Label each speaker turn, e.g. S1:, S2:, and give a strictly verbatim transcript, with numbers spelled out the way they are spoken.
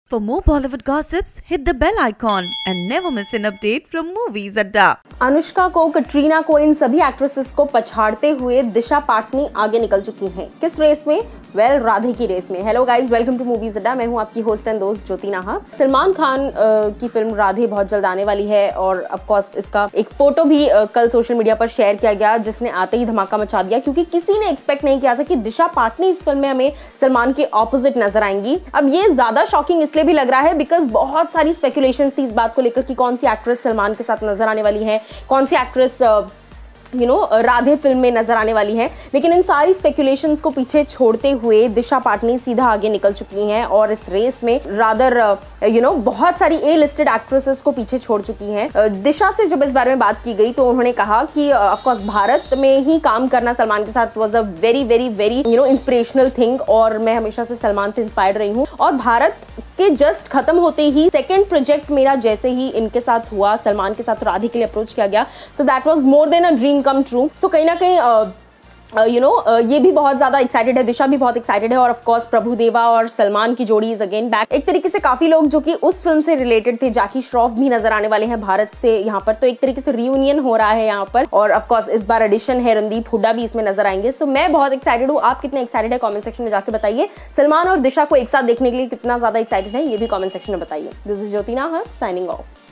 S1: For more Bollywood gossips, hit the bell icon and never miss an update from Movies Adda.
S2: Anushka को, कटरीना को, इन सभी actresses को पछाड़ते हुए दिशा पाटनी आगे निकल चुकी हैं। किस रेस में? वेल well, राधे की रेस में। Hello guys, welcome to movies अड्डा। मैं हूं आपकी होस्ट एंड दोस्त ज्योति नाहर। सलमान खान आ, की फिल्म राधे बहुत जल्द आने वाली है और ऑफ कोर्स इसका एक फोटो भी आ, कल सोशल मीडिया पर शेयर किया गया, जिसने आते ही धमाका मचा दिया, क्योंकि किसी ने एक्सपेक्ट नहीं किया था कि दिशा पाटनी इस फिल्म में हमें सलमान के ऑपोजिट नजर आएंगी। अब ये ज्यादा शॉकिंग इसलिए भी लग रहा है बिकॉज बहुत सारी स्पेकुलेशंस थी इस बात को लेकर कि कौन सी एक्ट्रेस सलमान के साथ नजर आने वाली है, कौन सी actress you know Radhe film में नजर आने वाली है। लेकिन इन सारी स्पेकुलेशंस को पीछे छोड़ते हुए दिशा पाटनी सीधा आगे निकल चुकी हैं और इस रेस में रादर यू नो बहुत सारी ए लिस्टेड एक्ट्रेसेस को पीछे छोड़ चुकी हैं। दिशा से जब इस बारे में बात की गई तो उन्होंने कहा कि ऑफ कोर्स भारत में ही काम करना सलमान के साथ was a very very very you know inspirational thing और मैं हमेशा से सलमान से इंस्पायर्ड रही हूँ। और भारत के जस्ट खत्म होते ही सेकेंड प्रोजेक्ट मेरा जैसे ही इनके साथ हुआ, सलमान के साथ राधे के लिए अप्रोच किया गया, so that was more than a dream come true. So कहीं ना कहीं यू नो ये भी बहुत ज्यादा एक्साइटेड है, दिशा भी बहुत एक्साइटेड है और ऑफ कोर्स प्रभुदेवा और सलमान की जोड़ी इज अगेन बैक। एक तरीके से काफी लोग जो कि उस फिल्म से रिलेटेड थे, जैकी श्रॉफ भी नजर आने वाले हैं भारत से यहाँ पर, तो एक तरीके से रियूनियन हो रहा है यहाँ पर। और ऑफ कोर्स इस बार एडिशन है, रणदीप हुड्डा भी इसमें नजर आएंगे। सो मैं बहुत एक्साइटेड हूँ। आप कितने एक्साइटेड है कॉमेंट सेक्शन में जाके बताइए। सलमान और दिशा को एक साथ देखने के लिए कितना ज्यादा एक्साइटेड है ये भी कॉमेंट सेक्शन में बताइए। This is Jyoti Nahar signing of.